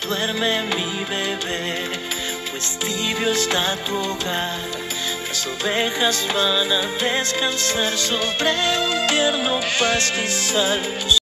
duerme mi bebé, pues tibio está tu hogar. Las ovejas van a descansar sobre un tierno pastizal. Tus